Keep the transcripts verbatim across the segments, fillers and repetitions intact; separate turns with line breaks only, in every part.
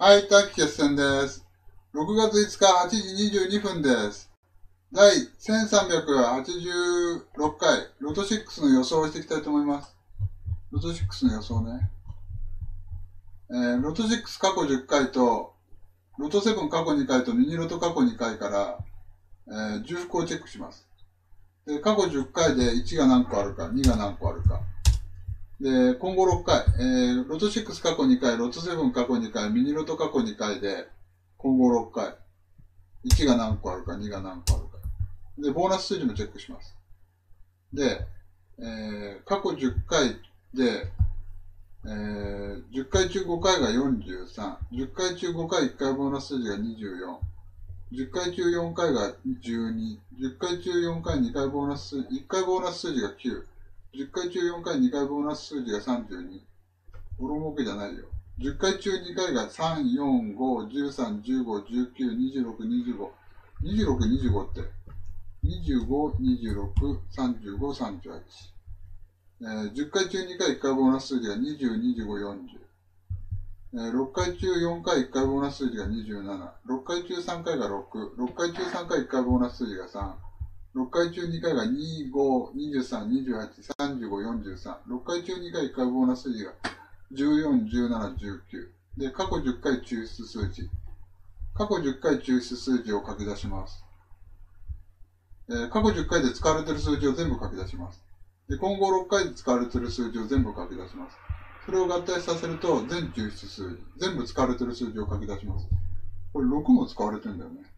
はい、短期決戦です。ろくがついつかはちじにじゅうにふんです。だいせんさんびゃくはちじゅうろっかい、ロトろくの予想をしていきたいと思います。ロトろくの予想ね。えー、ロトろく過去じゅっかいと、ロトなな過去にかいとミニロト過去にかいから、えー、重複をチェックします。で、過去じゅっかいでいちが何個あるか、にが何個あるか。で、今後ろっかい、えー、ロトろく過去にかい、ロトなな過去にかい、ミニロト過去にかいで、今後ろっかい。いちが何個あるか、にが何個あるか。で、ボーナス数字もチェックします。で、えー、過去じゅっかいで、えー、じゅっかい中ごかいがよんじゅうさん、じゅっかい中ごかいいっかいボーナス数字がにじゅうよん、じゅっかい中よんかいがじゅうに、じゅっかい中よんかいにかいボーナス数字、いっかいボーナス数字がきゅう、じゅっかい中よんかいにかいボーナス数字がさんじゅうに、ボロ儲けじゃないよ。じゅっかい中にかいがさん、よん、ご、じゅうさん、じゅうご、じゅうきゅう、にじゅうろく、にじゅうご、にじゅうろく、にじゅうごって、にじゅうご、にじゅうろく、さんじゅうご、さんじゅうはち。えー、じゅっかい中にかいいっかいボーナス数字がにじゅう、にじゅうご、よんじゅう。えー、ろっかい中よんかいいっかいボーナス数字がにじゅうなな。ろっかい中さんかいがろく。ろっかい中さんかいいっかいボーナス数字がさん。ろっかい中にかいがに、ご、にじゅうさん、にじゅうはち、さんじゅうご、よんじゅうさん。ろっかい中にかいいっかいボーナス数字がじゅうよん、じゅうなな、じゅうきゅう。で、過去じゅっかい抽出数字。過去じゅっかい抽出数字を書き出します。えー、過去じゅっかいで使われている数字を全部書き出します。で、今後ろっかいで使われている数字を全部書き出します。それを合体させると、全抽出数字、全部使われている数字を書き出します。これろくも使われてるんだよね。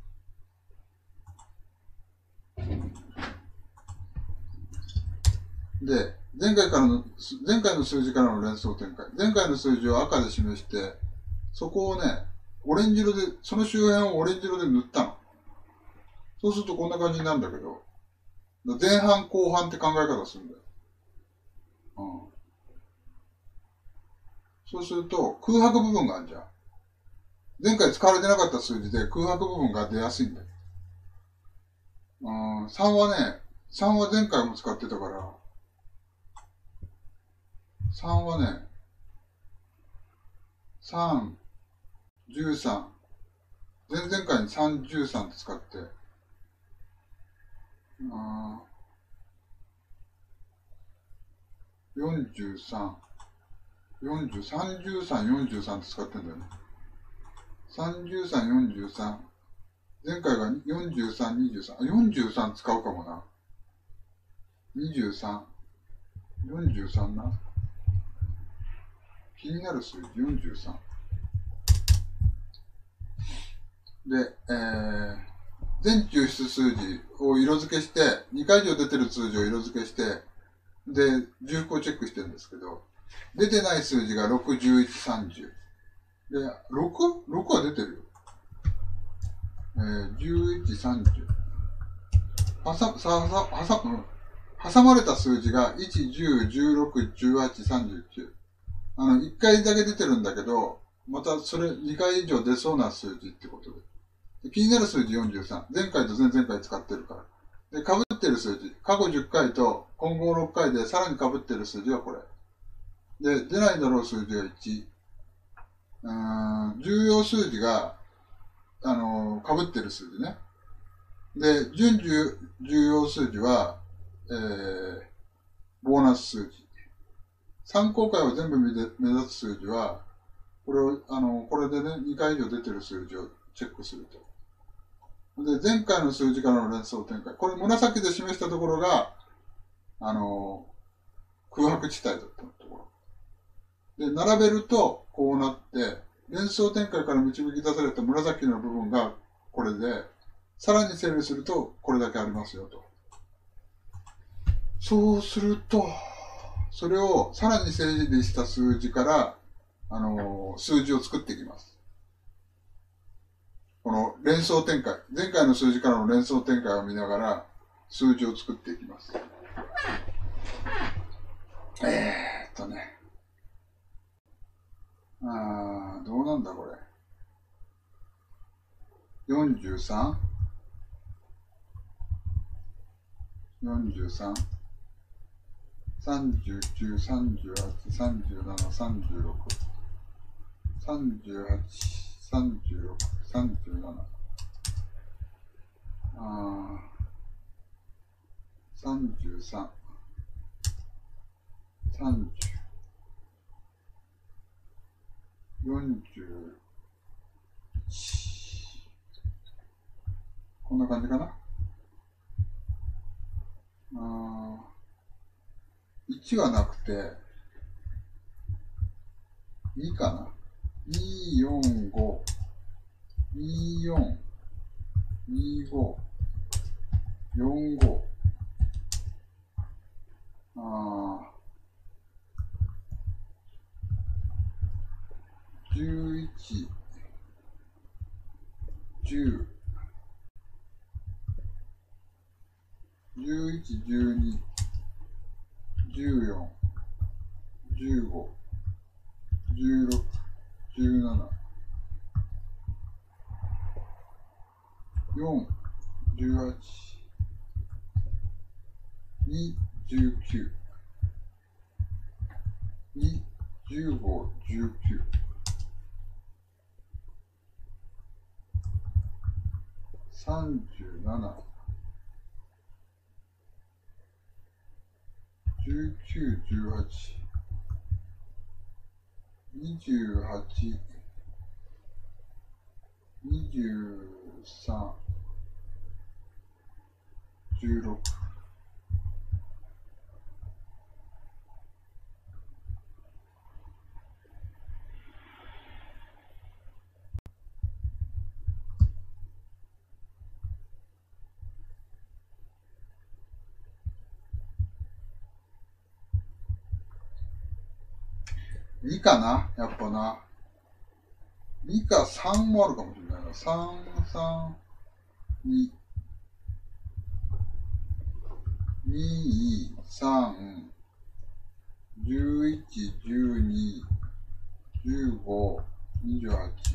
で、前回からの、前回の数字からの連想展開。前回の数字を赤で示して、そこをね、オレンジ色で、その周辺をオレンジ色で塗ったの。そうするとこんな感じになるんだけど、前半後半って考え方するんだよ。うん。そうすると、空白部分があるじゃん。前回使われてなかった数字で空白部分が出やすいんだよ。うん、さんはね、さんは前回も使ってたから、さんはね、さん、じゅうさん、前々回にさん、じゅうさんって使って、うん、よんじゅうさん、よんじゅう、さんじゅうさん、よんじゅうさんって使ってんだよね。さんじゅうさん、よんじゅうさん。前回がよんじゅうさん、にじゅうさん。よんじゅうさん使うかもな。にじゅうさん。よんじゅうさんな。気になる数字よんじゅうさん。で、えー、全抽出数字を色付けして、にかい以上出てる数字を色付けして、で、重複をチェックしてるんですけど、出てない数字がろく、じゅういち、さんじゅう。で、ろく?ろく は出てるよ。えー、じゅういち、さんじゅう。はさ、さ、はさ、うん。挟まれた数字がいち、じゅう、じゅうろく、じゅうはち、さんじゅうきゅう。あの、いっかいだけ出てるんだけど、またそれにかい以上出そうな数字ってことで。気になる数字よんじゅうさん。前回と前々回使ってるから。で、被ってる数字。過去じゅっかいと今後ろっかいでさらに被ってる数字はこれ。で、出ないだろう数字がいち。うーん、重要数字が、あのー、被ってる数字ね。で、準重要数字は、えー、ボーナス数字。参考回を全部目指す数字は、これを、あの、これでね、にかい以上出てる数字をチェックすると。で、前回の数字からの連想展開。これ紫で示したところが、あの、空白地帯だったところ。で、並べると、こうなって、連想展開から導き出された紫の部分がこれで、さらに整理すると、これだけありますよと。そうすると、それをさらに整理した数字から、あの、数字を作っていきます。この連想展開、前回の数字からの連想展開を見ながら、数字を作っていきます。えーっとね。あー、どうなんだこれ。よんじゅうさん?よんじゅうさん?さんじゅうきゅう、さんじゅうはち、さんじゅうなな、さんじゅうろく。 さんじゅうはち、さんじゅうろく、さんじゅうなな、あさんじゅうさん、さんじゅう、よんじゅういち、こんな感じかな。あいちはなくて、にかな。に、よん、ご、に、よん、に、ご、よん、ご、あじゅういち、じゅう、じゅういち、じゅうに、じゅうよん、じゅうご、じゅうろく、じゅうなな、よん、じゅうはち、に、じゅうきゅう、に、じゅうご、じゅうきゅう、さんじゅうなな、じゅうきゅう、じゅうはち、にじゅうはち、にじゅうさん、じゅうろく、にかな、やっぱな。にかさんもあるかもしれないな。さん、さん、に、に、さん、じゅういち、じゅうに、じゅうご、にじゅうはち、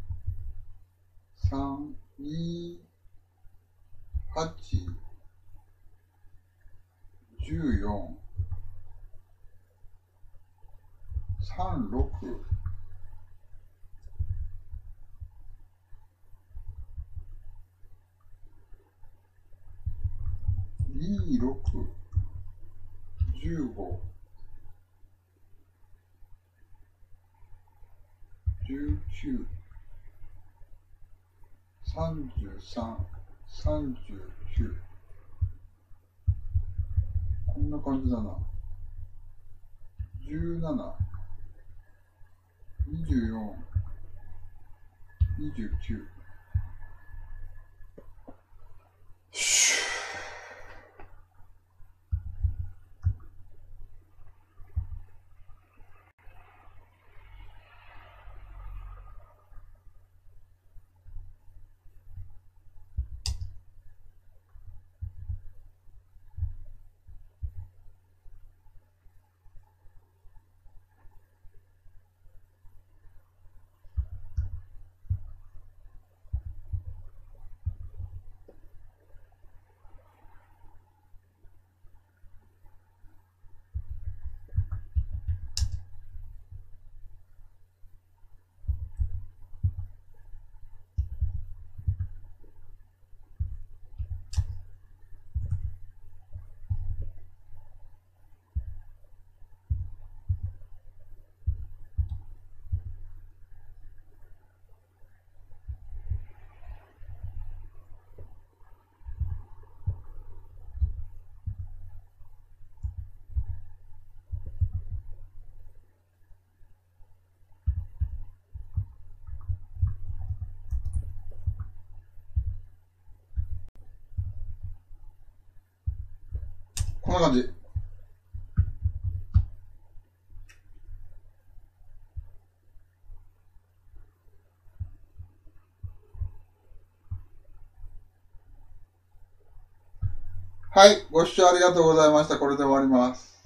さん、に、はち、じゅうよん、さん、ろく、に、ろく、じゅうご、じゅうきゅう、さんじゅうさん、さんじゅうきゅう。こんな感じだな。じゅうなな、にじゅうよん、にじゅうきゅう。こんな感じ。はい、ご視聴ありがとうございました。これで終わります。